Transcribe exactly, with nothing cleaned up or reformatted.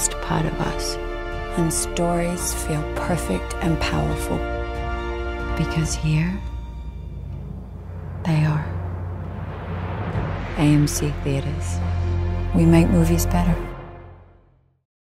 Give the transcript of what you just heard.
deepest part of us. And stories feel perfect and powerful. Because here, they are. A M C Theaters. We make movies better.